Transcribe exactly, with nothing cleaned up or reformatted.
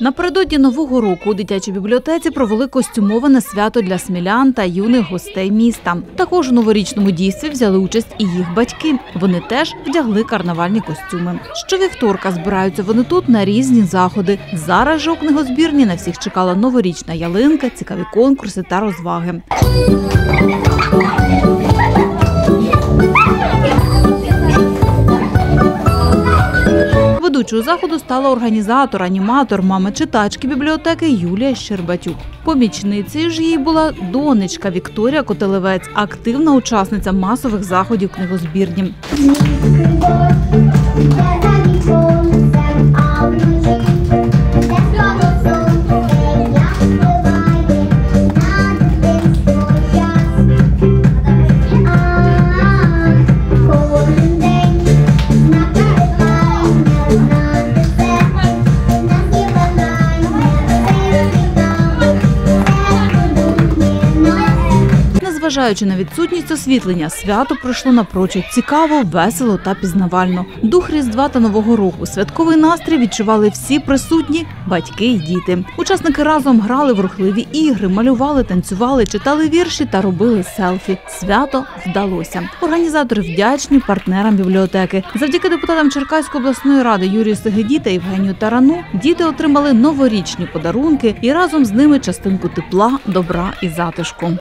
Напередодні Нового року у дитячій бібліотеці провели костюмоване свято для смілян та юних гостей міста. Також у новорічному дійстві взяли участь і їх батьки. Вони теж вдягли карнавальні костюми. Щовівторка збираються вони тут на різні заходи. Зараз же у книгозбірні на всіх чекала новорічна ялинка, цікаві конкурси та розваги. Ведучою заходу стала організатор, аніматор, мама читачки бібліотеки Юлія Щербатюк. Помічницею ж їй була донечка Вікторія Котелевець, активна учасниця масових заходів книгозбірні. Незважаючи на відсутність освітлення, свято пройшло напрочуд цікаво, весело та пізнавально. Дух Різдва та Нового року, святковий настрій відчували всі присутні – батьки і діти. Учасники разом грали в рухливі ігри, малювали, танцювали, читали вірші та робили селфі. Свято вдалося. Організатори вдячні партнерам бібліотеки. Завдяки депутатам Черкаської обласної ради Юрію Сегеді та Євгенію Тарану діти отримали новорічні подарунки і разом з ними частинку тепла, добра і затишку.